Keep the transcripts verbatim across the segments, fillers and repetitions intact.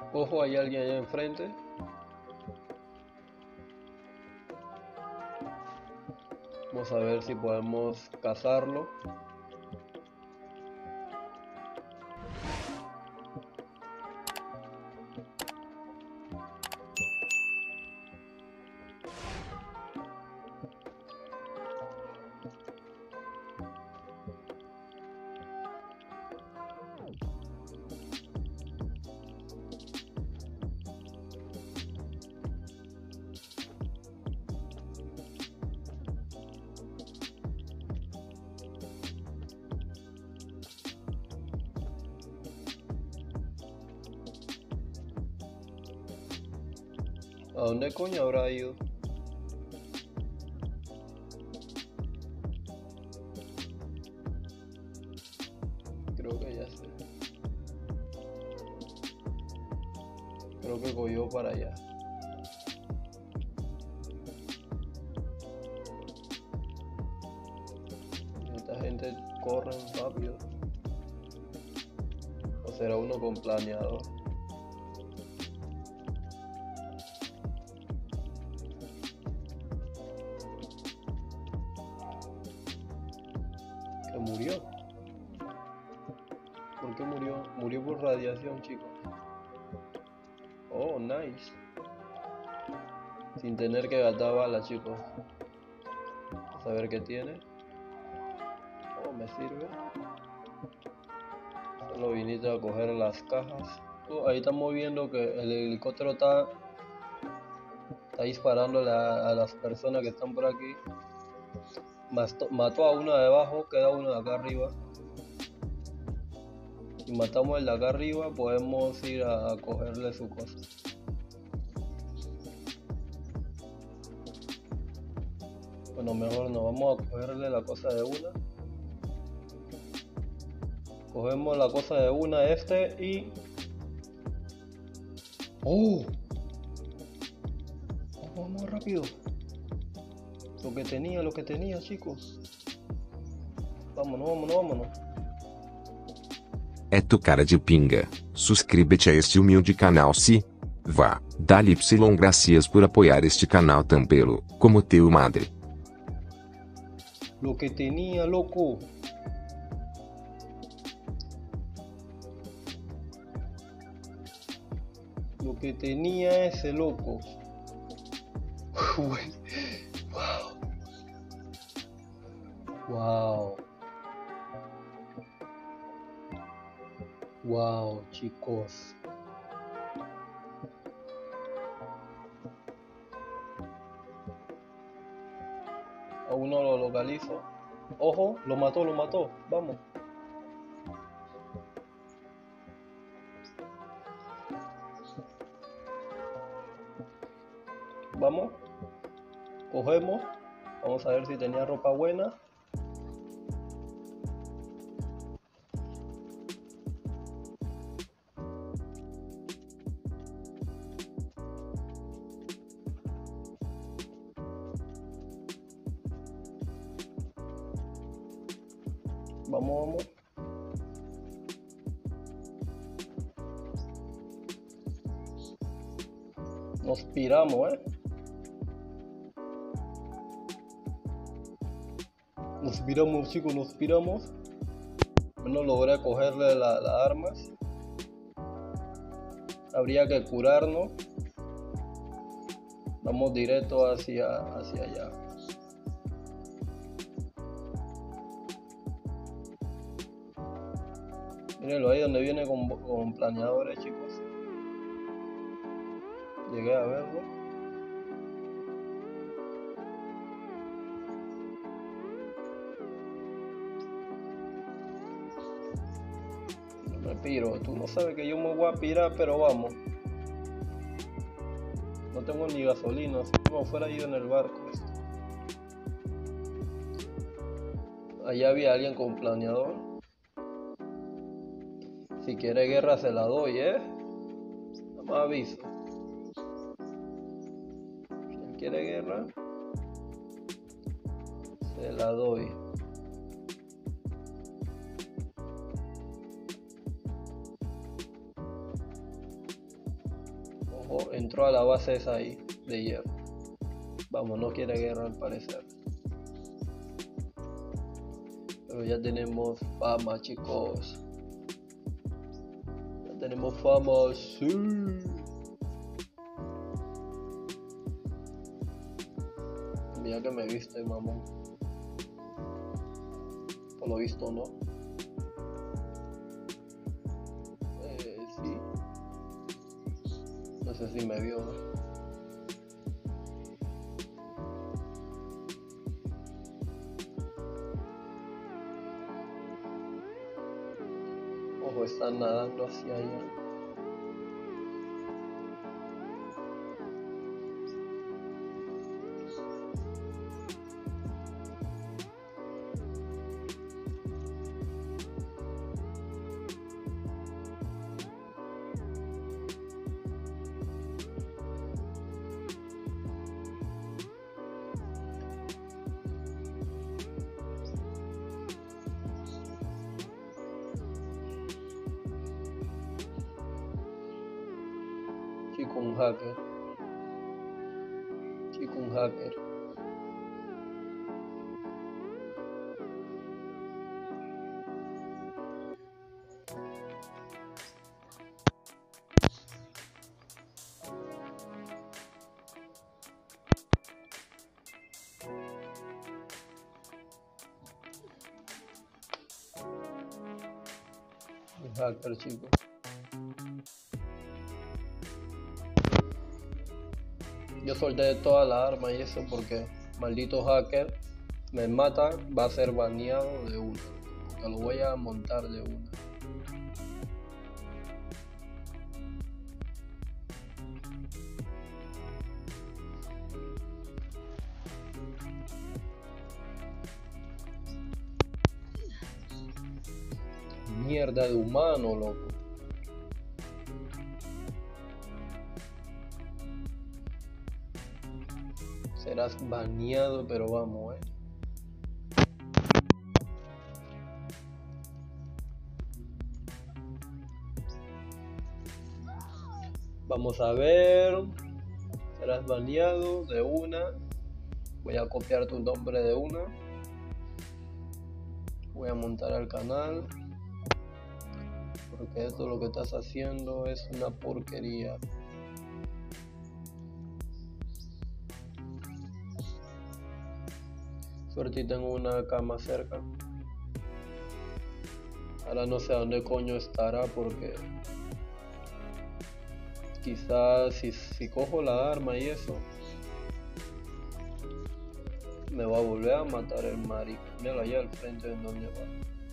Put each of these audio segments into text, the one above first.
Ojo, hay alguien allá enfrente. Vamos a ver si podemos cazarlo. ¿A dónde coño habrá ido? Creo que ya sé. Creo que cogió para allá. Esta gente corre rápido. O será uno con planeador. Que murió. ¿Por qué murió? Murió por radiación, chicos. Oh, nice. Sin tener que gastar balas, chicos. Vamos a ver qué tiene. Oh, me sirve. Solo viniste a coger las cajas. Oh, ahí estamos viendo que el helicóptero está, está disparándole a, a las personas que están por aquí. Mató, mató a uno de abajo, queda uno de acá arriba. Si matamos el de acá arriba, podemos ir a, a cogerle su cosa. Bueno, mejor no, vamos a cogerle la cosa de una. Cogemos la cosa de una este y... ¡Oh! Vamos, vamos rápido. Lo que tenía, lo que tenía, chicos. Vámonos, vámonos, vámonos. É tu cara de pinga. Suscríbete a este humilde canal se vá. Dá-lhe Y gracias por apoiar este canal tão pelo como teu madre. Lo que tenía, loco. Lo que tenía ese loco. Wow. Wow. Wow, chicos. A uno lo localizo. Ojo, lo mató, lo mató. Vamos. Vamos. Cogemos. Vamos a ver si tenía ropa buena. Vamos, vamos. Nos piramos, eh. Nos piramos, chicos, nos piramos. No logré cogerle las la armas. Habría que curarnos. Vamos directo hacia, hacia allá. Mírenlo ahí donde viene con, con planeadores, chicos. Llegué a verlo. Me piro. Tú no sabes que yo me voy a pirar, pero vamos. No tengo ni gasolina. Si no fuera yo en el barco. Allá había alguien con planeador. Si quiere guerra se la doy, eh. No me aviso. Si quiere guerra, se la doy. Ojo, entró a la base esa ahí, de hierro. Vamos, no quiere guerra al parecer. Pero ya tenemos fama, chicos. Ya tenemos fama, sí. Mira que me viste, mamón. Por lo visto, ¿no? Eh, sí. No sé si me vio, ¿no? Ojo, están nadando hacia allá. Chico un hacker. Chico un hacker. Un hacker, chico. Yo solté toda la arma y eso porque maldito hacker me mata, va a ser baneado de una. Porque lo voy a montar de una. Mierda de humano, loco. Serás baneado, pero vamos, eh. Vamos a ver. Serás baneado de una. Voy a copiar tu nombre de una. Voy a montar al canal. Porque esto lo que estás haciendo es una porquería. Suerte y tengo una cama cerca. Ahora no sé dónde coño estará porque quizás si, si cojo la arma y eso me va a volver a matar el marico. Míralo allá al frente en donde va.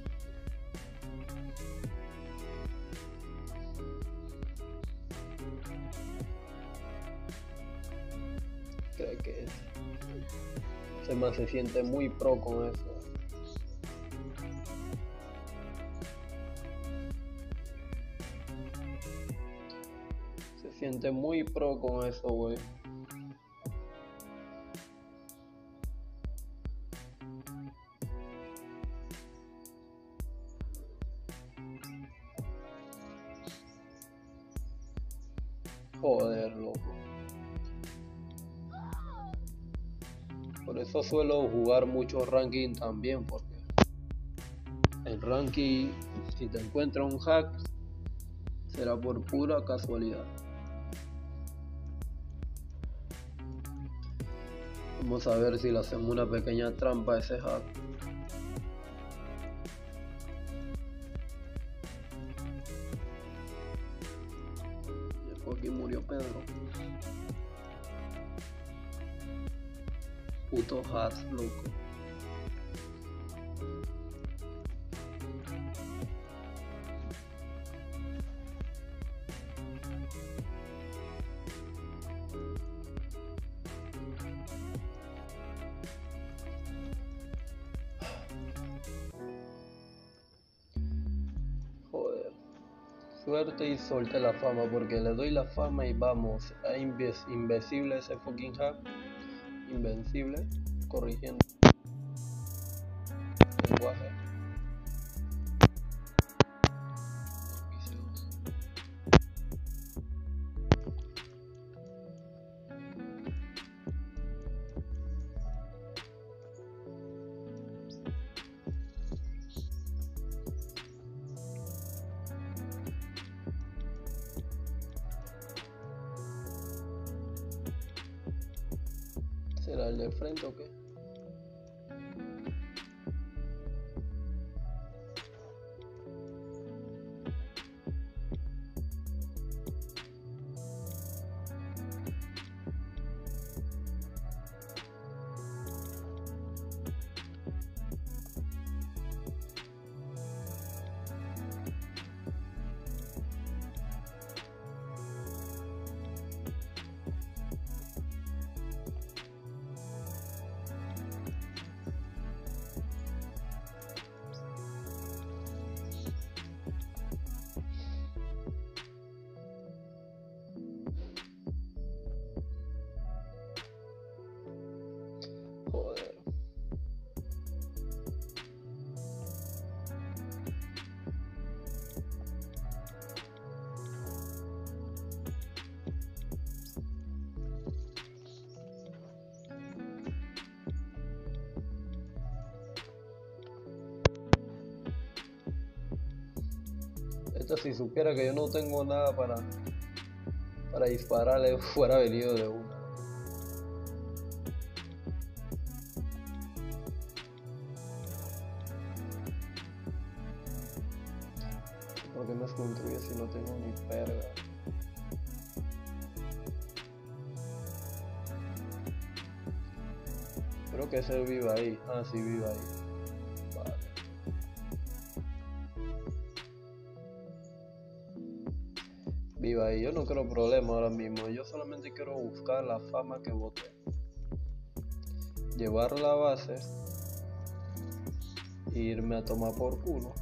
Creo que ese man se siente muy pro con eso. Se siente muy pro con eso, güey. Joder, loco. Por eso suelo jugar mucho ranking también, porque el ranking, si te encuentra un hack, será por pura casualidad. Vamos a ver si le hacemos una pequeña trampa a ese hack. Y aquí murió Pedro. Puto hack, loco. Joder. Suerte y solté la fama porque le doy la fama y vamos. A inves invencible ese fucking hack. Invencible. Corrigiendo lenguaje. ¿Era el del frente o qué? Joder. Esto si supiera que yo no tengo nada para para dispararle fuera venido de una. ¿Por qué me construye si no tengo ni perga? Creo que ese vive ahí. Ah, sí, vive ahí. Vale. Vive ahí. Yo no quiero problema ahora mismo. Yo solamente quiero buscar la fama que boté. Llevar la base. E irme a tomar por culo.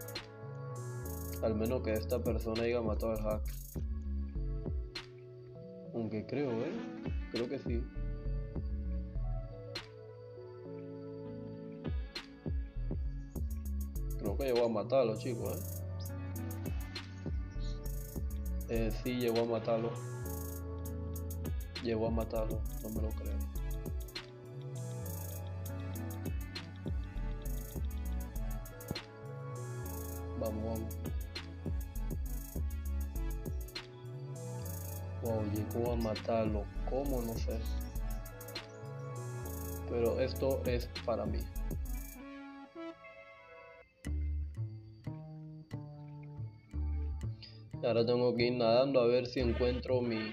Al menos que esta persona haya matado al hacker. Aunque creo, ¿eh? Creo que sí. Creo que llegó a matarlo, chicos, ¿eh? Eh, sí, llegó a matarlo. Llegó a matarlo, no me lo creo. Vamos, vamos. Wow, llegó a matarlo. ¿Cómo? No sé. Pero esto es para mí. Y ahora tengo que ir nadando a ver si encuentro mi...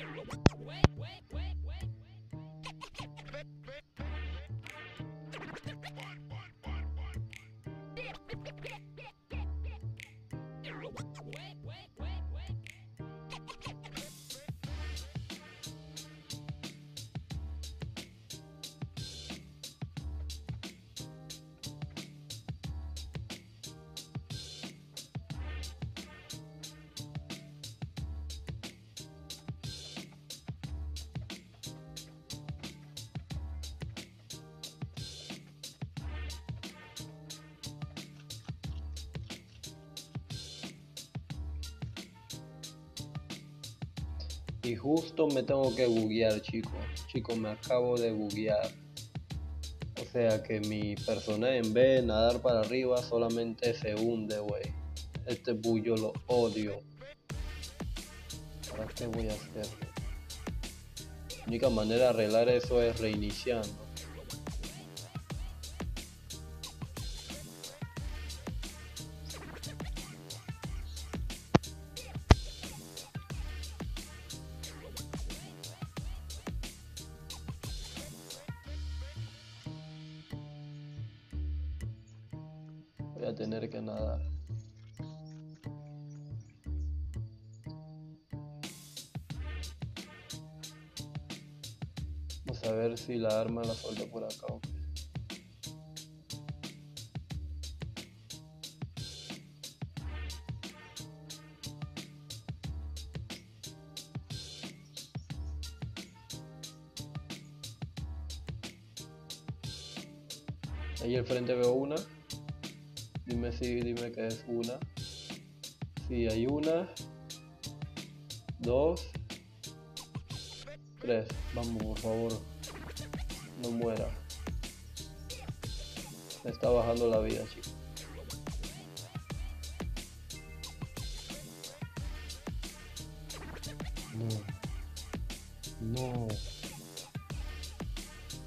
Y justo me tengo que buguear, chicos. Chicos, me acabo de buguear. O sea que mi personaje en vez de nadar para arriba solamente se hunde, güey. Este bug yo lo odio. ¿Ahora qué voy a hacer? La única manera de arreglar eso es reiniciando. Voy a tener que nadar. Vamos a ver si la arma la suelto por acá. Okay. Ahí al frente veo una. Dime si, dime que es una. Sí, hay una. Dos. Tres. Vamos, por favor. No muera. Me está bajando la vida, chicos. No. No.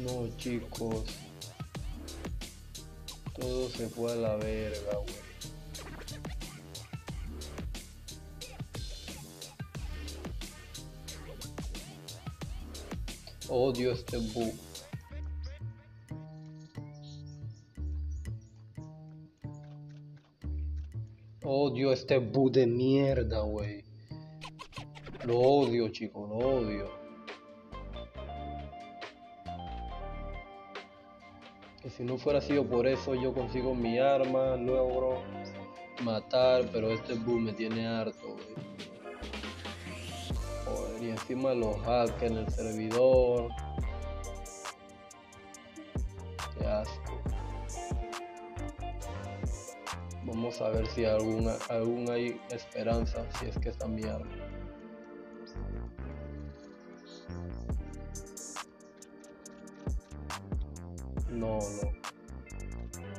No, chicos. Todo se fue a la verga, güey. Odio este bug. Odio este bug de mierda, güey. Lo odio, chicos, lo odio. Que si no fuera sido por eso, yo consigo mi arma, logro matar, pero este bug me tiene harto, güey. Joder, y encima los hacks en el servidor. Qué asco. Vamos a ver si algún, algún hay esperanza, si es que está mi arma. No, no.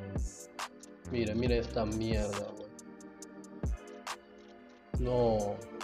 Mire, mire esta mierda, güey. No.